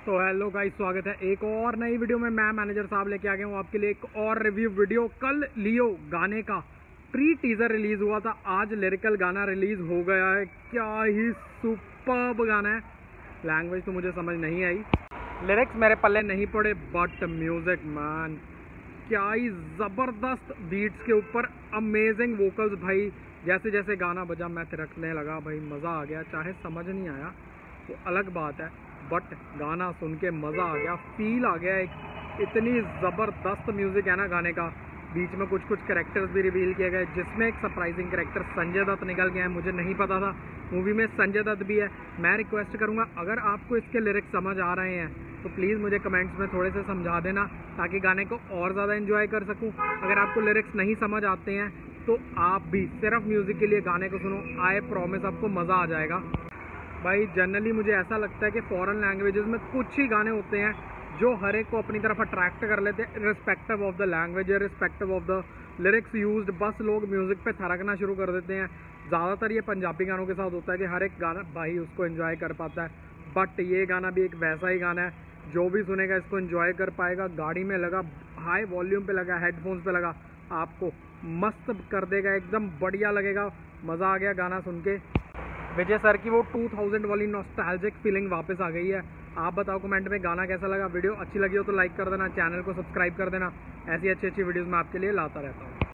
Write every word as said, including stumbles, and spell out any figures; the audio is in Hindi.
तो हेलो गाइस, स्वागत है एक और नई वीडियो में। मैं मैनेजर साहब लेके आ गया हूँ आपके लिए एक और रिव्यू वीडियो। कल लियो गाने का प्री टीजर रिलीज हुआ था, आज लिरिकल गाना रिलीज हो गया है। क्या ही सुपर्ब गाना है। लैंग्वेज तो मुझे समझ नहीं आई, लिरिक्स मेरे पल्ले नहीं पड़े, बट म्यूजिक मैन क्या ही ज़बरदस्त बीट्स के ऊपर अमेजिंग वोकल्स भाई। जैसे जैसे गाना बजा मैं थिरकने लगा भाई, मज़ा आ गया। चाहे समझ नहीं आया वो अलग बात है, बट गाना सुन के मज़ा आ गया, फील आ गया। एक इतनी ज़बरदस्त म्यूज़िक है ना गाने का। बीच में कुछ कुछ कैरेक्टर्स भी रिवील किए गए, जिसमें एक सरप्राइजिंग कैरेक्टर संजय दत्त निकल गया है। मुझे नहीं पता था मूवी में संजय दत्त भी है। मैं रिक्वेस्ट करूँगा, अगर आपको इसके लिरिक्स समझ आ रहे हैं तो प्लीज़ मुझे कमेंट्स में थोड़े से समझा देना, ताकि गाने को और ज़्यादा एंजॉय कर सकूँ। अगर आपको लिरिक्स नहीं समझ आते हैं तो आप भी सिर्फ म्यूज़िक के लिए गाने को सुनो, आई प्रॉमिस आपको मज़ा आ जाएगा भाई। जनरली मुझे ऐसा लगता है कि फॉरेन लैंग्वेजेस में कुछ ही गाने होते हैं जो हर एक को अपनी तरफ अट्रैक्ट कर लेते हैं, respective of the language, respective of the lyrics used. बस लोग म्यूज़िक पे थिरकना शुरू कर देते हैं। ज़्यादातर ये पंजाबी गानों के साथ होता है कि हर एक गाना भाई उसको एंजॉय कर पाता है, बट ये गाना भी एक वैसा ही गाना है। जो भी सुनेगा इसको एंजॉय कर पाएगा। गाड़ी में लगा, हाई वॉल्यूम पे लगा, हेडफोन्स पे लगा, आपको मस्त कर देगा, एकदम बढ़िया लगेगा। मज़ा आ गया गाना सुन के। विजय सर की वो टू थाउज़ेंड वाली नॉस्टैल्जिक फीलिंग वापस आ गई है। आप बताओ कमेंट में गाना कैसा लगा। वीडियो अच्छी लगी हो तो लाइक कर देना, चैनल को सब्सक्राइब कर देना। ऐसी अच्छी अच्छी वीडियोस मैं आपके लिए लाता रहता हूँ।